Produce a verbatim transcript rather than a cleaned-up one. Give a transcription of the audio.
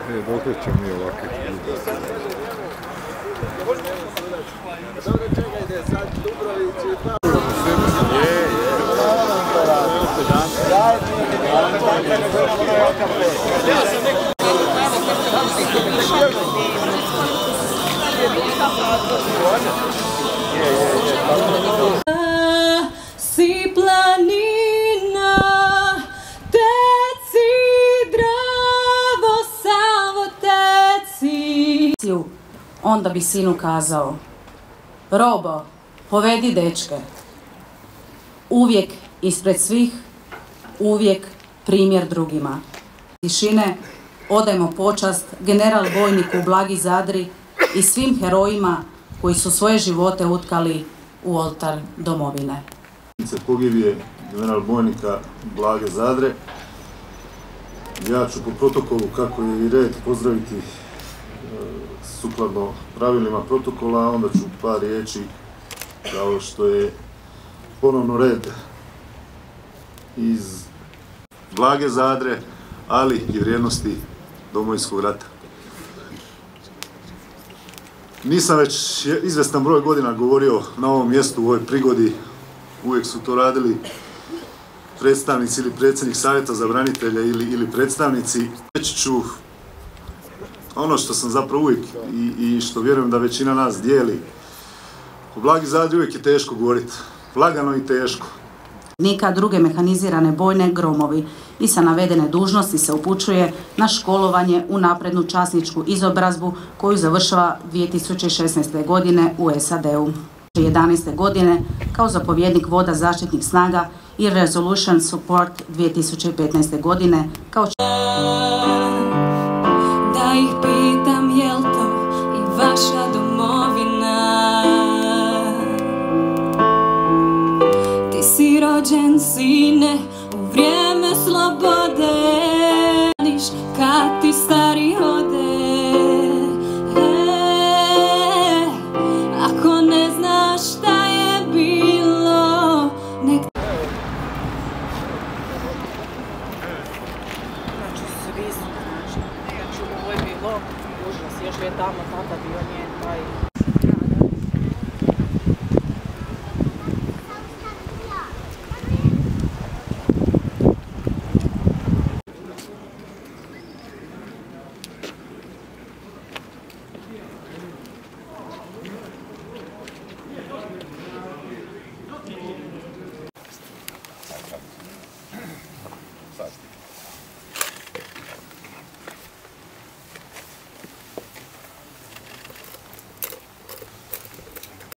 E, dokle ćemo mi ovakve si planina, teci, Dravo, Savo, teci. Onda bi sinu kazao: Robo, povedi dečke. Uvijek ispred svih, uvijek primjer drugima. Tišine odajmo počast general-bojniku Blagi Zadri i svim herojima koji su svoje živote utkali u oltar domovine. Pogibije general-bojnika Blage Zadre. Ja ću po protokolu, kako je i red, pozdraviti e, sukladno pravilima protokola, a onda ću par riječi kao što je ponovno red iz Blage Zadre, ali i vrijednosti Domovinskog rata. Nisam već izvestan broj godina govorio na ovom mjestu u ovoj prigodi. Uvijek su to radili predstavnici ili predsjednik savjeta za branitelje ili, ili predstavnici. Reći ću ono što sam zapravo uvijek i, i što vjerujem da većina nas dijeli. O Blagi Zadri uvijek je teško govoriti. Lagano i teško. Nika druge mehanizirane bojne gromovi i sa navedene dužnosti se upućuje na školovanje u naprednu časničku izobrazbu koju završava dvije tisuće šesnaeste. godine u S A D-u. dvije tisuće jedanaeste. godine kao zapovjednik voda zaštitnih snaga i Resolution Support dvije tisuće petnaeste. godine kao da ih pitam jel to i vaša domovina. Ti si rođen sine u vrijeme slobode, kad ti stari ode. E, ako ne znaš šta je bilo, nek... Znači svi su, znači, ovo je bilo užas, još je tamo tata bio njen taj